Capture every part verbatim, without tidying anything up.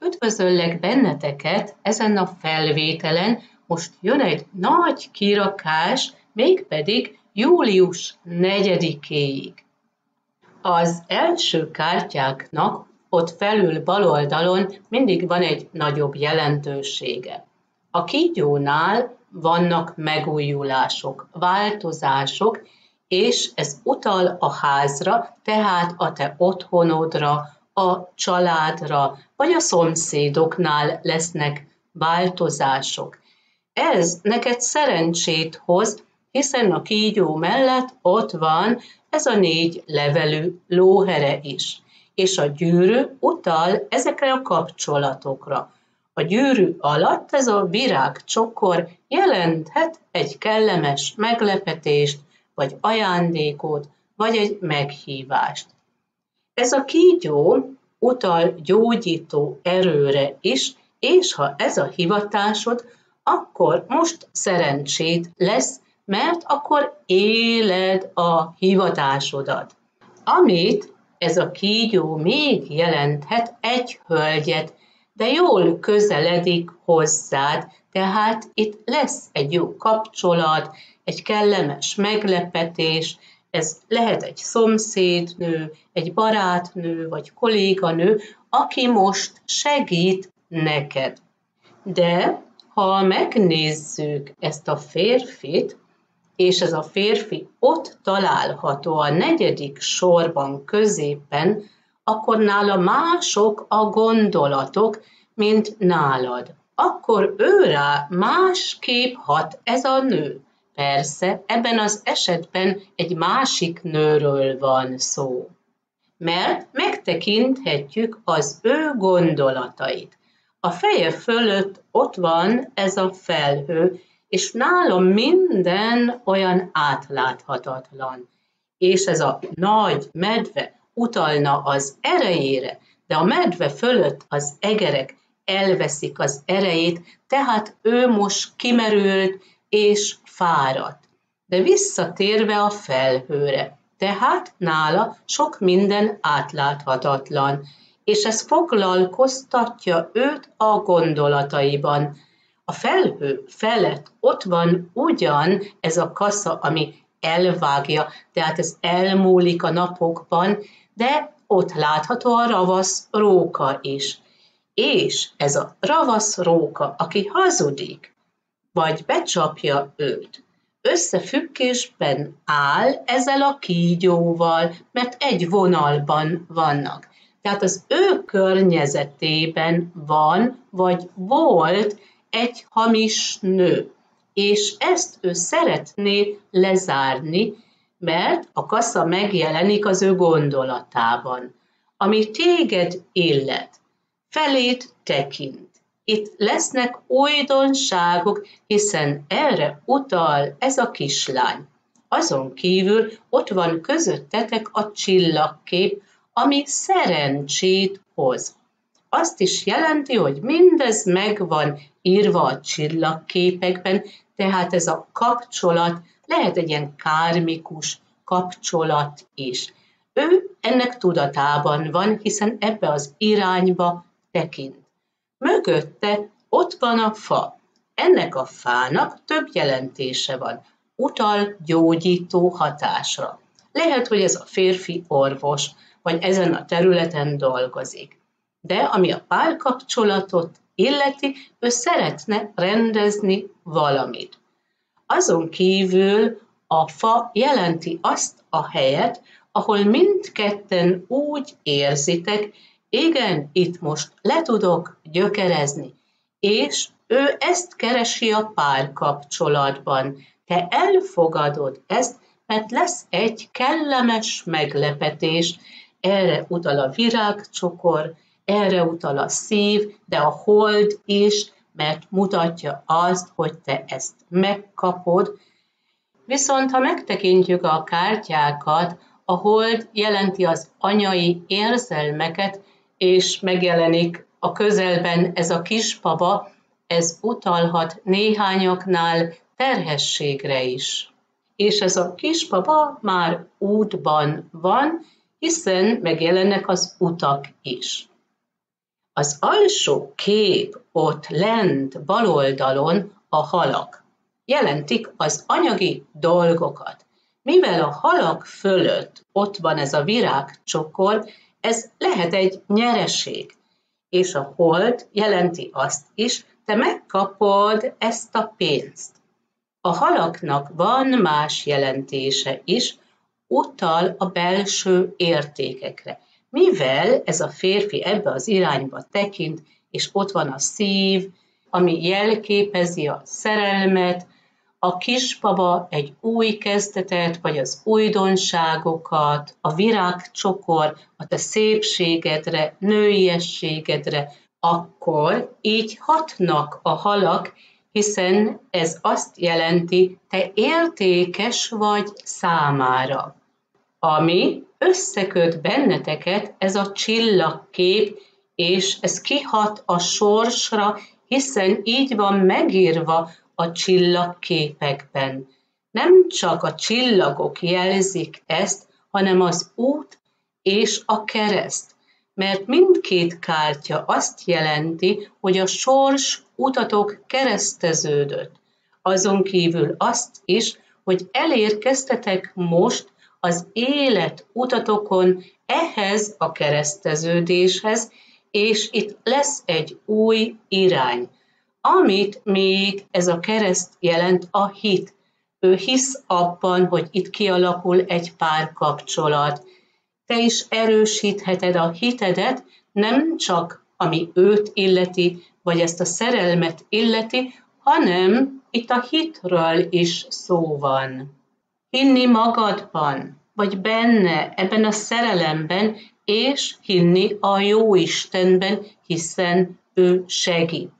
Üdvözöllek benneteket ezen a felvételen. Most jön egy nagy kirakás, mégpedig július negyedikéig. Az első kártyáknak ott felül bal oldalon mindig van egy nagyobb jelentősége. A kígyónál vannak megújulások, változások, és ez utal a házra, tehát a te otthonodra, a családra, vagy a szomszédoknál lesznek változások. Ez neked szerencsét hoz, hiszen a kígyó mellett ott van ez a négy levelű lóhere is. És a gyűrű utal ezekre a kapcsolatokra. A gyűrű alatt ez a virágcsokor jelenthet egy kellemes meglepetést, vagy ajándékot, vagy egy meghívást. Ez a kígyó utal gyógyító erőre is, és ha ez a hivatásod, akkor most szerencsét lesz, mert akkor éled a hivatásodat. Amit ez a kígyó még jelenthet, egy hölgyet, de jól közeledik hozzád, tehát itt lesz egy jó kapcsolat, egy kellemes meglepetés. Ez lehet egy szomszédnő, egy barátnő, vagy kolléganő, aki most segít neked. De ha megnézzük ezt a férfit, és ez a férfi ott található a negyedik sorban középen, akkor nála mások a gondolatok, mint nálad. Akkor őrá másképp hat ez a nő. Persze, ebben az esetben egy másik nőről van szó, mert megtekinthetjük az ő gondolatait. A feje fölött ott van ez a felhő, és nála minden olyan átláthatatlan. És ez a nagy medve utalna az erejére, de a medve fölött az egerek elveszik az erejét, tehát ő most kimerült és fáradt. De visszatérve a felhőre, tehát nála sok minden átláthatatlan, és ez foglalkoztatja őt a gondolataiban. A felhő felett ott van ugyan ez a kasza, ami elvágja, tehát ez elmúlik a napokban, de ott látható a ravasz róka is. És ez a ravasz róka, aki hazudik, vagy becsapja őt, összefüggésben áll ezzel a kígyóval, mert egy vonalban vannak. Tehát az ő környezetében van, vagy volt egy hamis nő, és ezt ő szeretné lezárni, mert a kasza megjelenik az ő gondolatában, ami téged illet, felét tekint. Itt lesznek újdonságok, hiszen erre utal ez a kislány. Azon kívül ott van közöttetek a csillagkép, ami szerencsét hoz. Azt is jelenti, hogy mindez meg van írva a csillagképekben, tehát ez a kapcsolat lehet egy ilyen kármikus kapcsolat is. Ő ennek tudatában van, hiszen ebbe az irányba tekint. Mögötte ott van a fa. Ennek a fának több jelentése van. Utal gyógyító hatásra. Lehet, hogy ez a férfi orvos, vagy ezen a területen dolgozik. De ami a párkapcsolatot illeti, ő szeretne rendezni valamit. Azon kívül a fa jelenti azt a helyet, ahol mindketten úgy érzitek, igen, itt most le tudok gyökerezni, és ő ezt keresi a párkapcsolatban. Te elfogadod ezt, mert lesz egy kellemes meglepetés, erre utal a virágcsokor, erre utal a szív, de a hold is, mert mutatja azt, hogy te ezt megkapod. Viszont ha megtekintjük a kártyákat, a hold jelenti az anyai érzelmeket, és megjelenik a közelben ez a kisbaba, ez utalhat néhányaknál terhességre is. És ez a kisbaba már útban van, hiszen megjelennek az utak is. Az alsó kép ott lent bal oldalon a halak. Jelentik az anyagi dolgokat. Mivel a halak fölött ott van ez a virágcsokor, ez lehet egy nyereség. És a hold jelenti azt is, te megkapod ezt a pénzt. A halaknak van más jelentése is, utal a belső értékekre. Mivel ez a férfi ebbe az irányba tekint, és ott van a szív, ami jelképezi a szerelmet, a kisbaba egy új kezdetet, vagy az újdonságokat, a virágcsokor, a te szépségedre, nőiességedre, akkor így hatnak a halak, hiszen ez azt jelenti, te értékes vagy számára. Ami összeköt benneteket, ez a csillagkép, és ez kihat a sorsra, hiszen így van megírva a csillagképekben. Nem csak a csillagok jelzik ezt, hanem az út és a kereszt. Mert mindkét kártya azt jelenti, hogy a sors utatok kereszteződött. Azon kívül azt is, hogy elérkeztetek most az élet utatokon ehhez a kereszteződéshez, és itt lesz egy új irány, amit még ez a kereszt jelent, a hit. Ő hisz abban, hogy itt kialakul egy párkapcsolat. Te is erősítheted a hitedet, nem csak ami őt illeti, vagy ezt a szerelmet illeti, hanem itt a hitről is szó van. Hinni magadban, vagy benne, ebben a szerelemben, és hinni a Jóistenben, hiszen ő segít.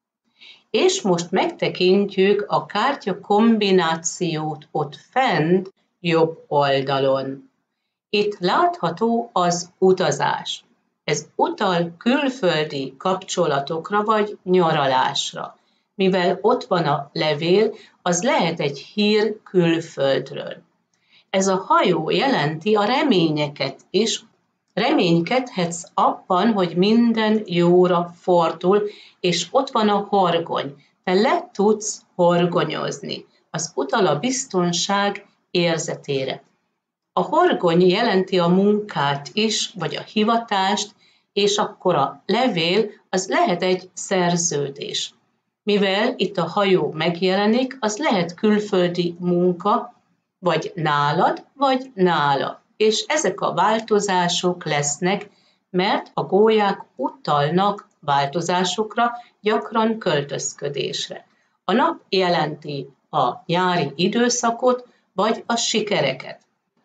És most megtekintjük a kártya kombinációt ott fent, jobb oldalon. Itt látható az utazás. Ez utal külföldi kapcsolatokra vagy nyaralásra. Mivel ott van a levél, az lehet egy hír külföldről. Ez a hajó jelenti a reményeket is. Reménykedhetsz abban, hogy minden jóra fordul, és ott van a horgony. Te le tudsz horgonyozni. Az utal a biztonság érzetére. A horgony jelenti a munkát is, vagy a hivatást, és akkor a levél az lehet egy szerződés. Mivel itt a hajó megjelenik, az lehet külföldi munka, vagy nálad, vagy nála. És ezek a változások lesznek, mert a gólyák utalnak változásokra, gyakran költözködésre. A nap jelenti a nyári időszakot, vagy a sikereket.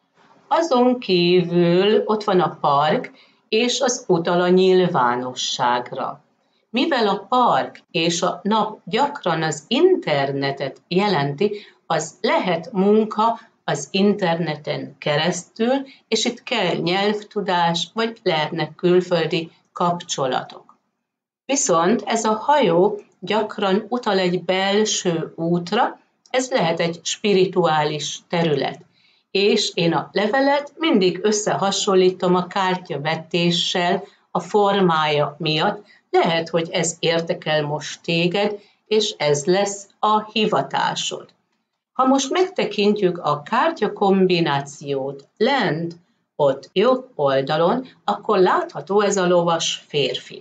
Azon kívül ott van a park, és az utal a nyilvánosságra. Mivel a park és a nap gyakran az internetet jelenti, az lehet munka az interneten keresztül, és itt kell nyelvtudás, vagy lehetnek külföldi kapcsolatok. Viszont ez a hajó gyakran utal egy belső útra, ez lehet egy spirituális terület. És én a levelet mindig összehasonlítom a kártyavetéssel a formája miatt. Lehet, hogy ez érdekel most téged, és ez lesz a hivatásod. Ha most megtekintjük a kártya kombinációt lent, ott jobb oldalon, akkor látható ez a lovas férfi.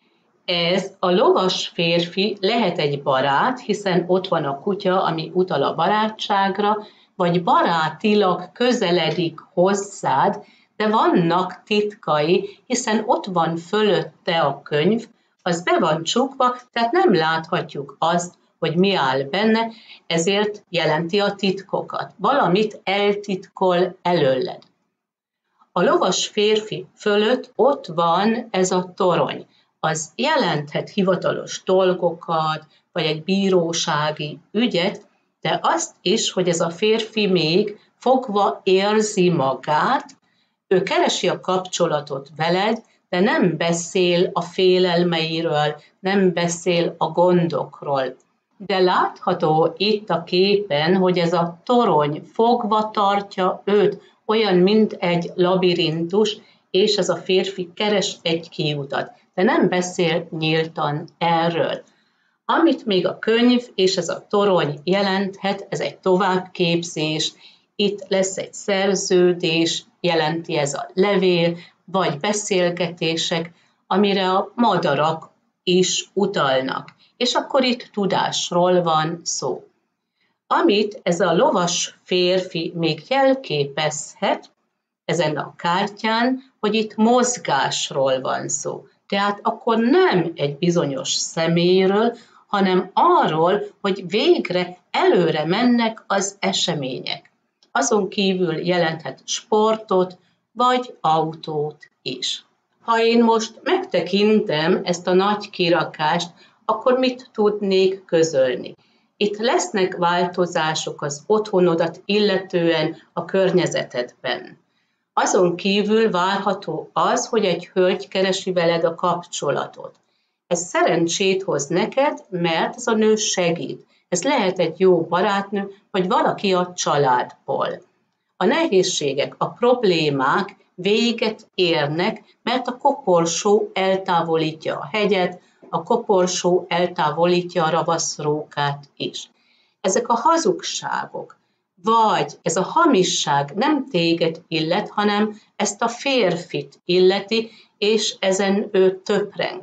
Ez a lovas férfi lehet egy barát, hiszen ott van a kutya, ami utal a barátságra, vagy barátilag közeledik hozzád, de vannak titkai, hiszen ott van fölötte a könyv, az be van csukva, tehát nem láthatjuk azt, hogy mi áll benne, ezért jelenti a titkokat. Valamit eltitkol előled. A lovas férfi fölött ott van ez a torony. Az jelenthet hivatalos dolgokat, vagy egy bírósági ügyet, de azt is, hogy ez a férfi még fogva érzi magát, ő keresi a kapcsolatot veled, de nem beszél a félelmeiről, nem beszél a gondokról. De látható itt a képen, hogy ez a torony fogva tartja őt, olyan, mint egy labirintus, és ez a férfi keres egy kiutat. de nem beszél nyíltan erről. Amit még a könyv és ez a torony jelenthet, ez egy továbbképzés, itt lesz egy szerződés, jelenti ez a levél, vagy beszélgetések, amire a madarak is utalnak. És akkor itt tudásról van szó. Amit ez a lovas férfi még jelképezhet ezen a kártyán, hogy itt mozgásról van szó. Tehát akkor nem egy bizonyos személyről, hanem arról, hogy végre előre mennek az események. Azon kívül jelenthet sportot, vagy autót is. Ha én most megtekintem ezt a nagy kirakást, akkor mit tudnék közölni? Itt lesznek változások az otthonodat illetően a környezetedben. Azon kívül várható az, hogy egy hölgy keresi veled a kapcsolatot. Ez szerencsét hoz neked, mert ez a nő segít. Ez lehet egy jó barátnő, vagy valaki a családból. A nehézségek, a problémák véget érnek, mert a koporsó eltávolítja a hegyet, a koporsó eltávolítja a ravaszrókát is. Ezek a hazugságok, vagy ez a hamisság nem téged illet, hanem ezt a férfit illeti, és ezen ő töpreng.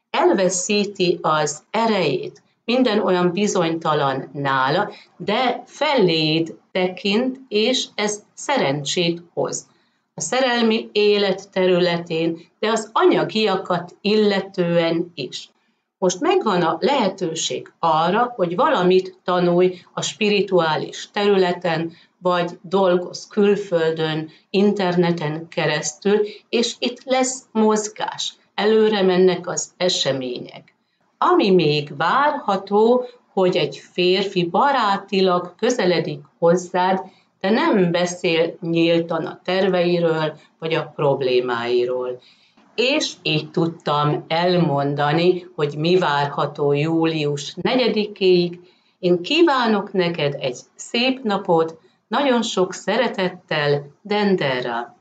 Elveszíti az erejét, minden olyan bizonytalan nála, de feléd tekint, és ez szerencsét hoz. A szerelmi élet területén, de az anyagiakat illetően is. Most megvan a lehetőség arra, hogy valamit tanulj a spirituális területen, vagy dolgozz külföldön, interneten keresztül, és itt lesz mozgás, előre mennek az események. Ami még várható, hogy egy férfi barátilag közeledik hozzád, de nem beszél nyíltan a terveiről, vagy a problémáiról. És így tudtam elmondani, hogy mi várható július negyedikéig. Én kívánok neked egy szép napot, nagyon sok szeretettel, Dendera!